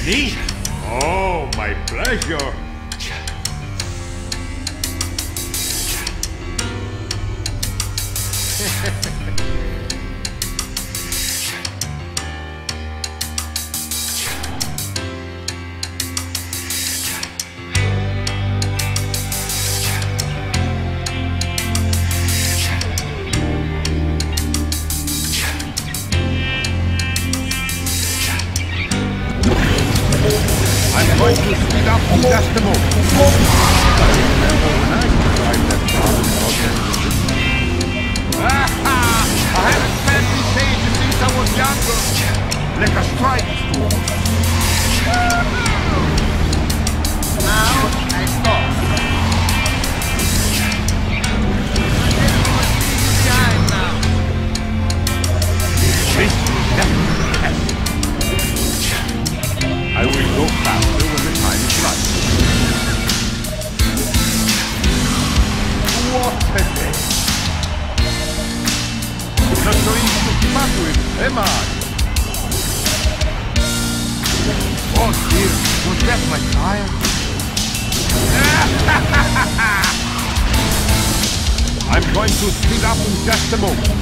Me? Oh, my pleasure. I'm going to speed up in just a moment. I haven't felt this age since I was younger. Let us try this tool. Now I stop. Behind now. This is definitely heavy. I will go faster when the time is right. What a day! Not so easy to keep up with, am I? Oh dear, was that my tire? I'm going to speed up in just a moment.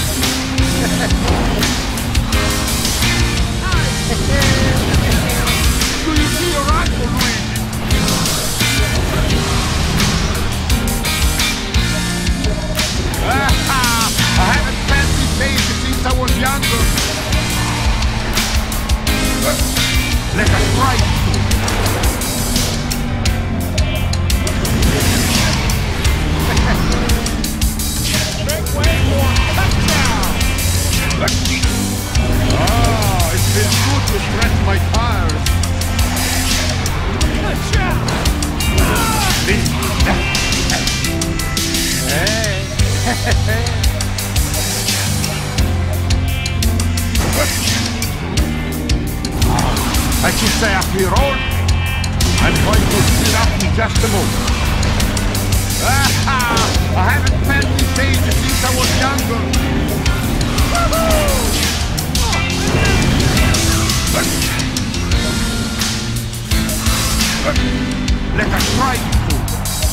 Do you see your rifle, Luigi? I haven't felt this age since I was younger. Let us try it. Make way for touchdown! Ah, it feels good to stretch my tires. I should say after all, I'm going to speed up in just a moment. I haven't felt this age since I was younger. Let us try it too.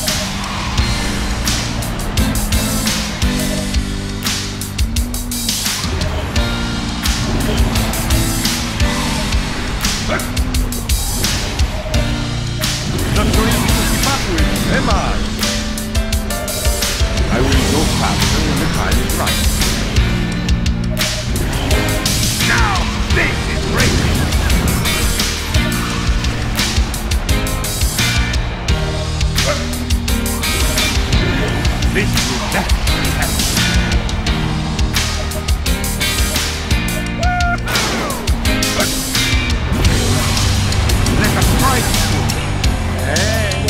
Not so easy to keep up with, am I? I will go faster when the time is right. Now, this is racing! This will definitely happen. Let us try it. Hey!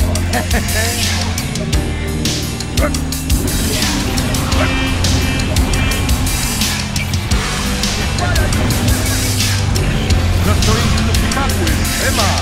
Not so easy to pick up with, am I?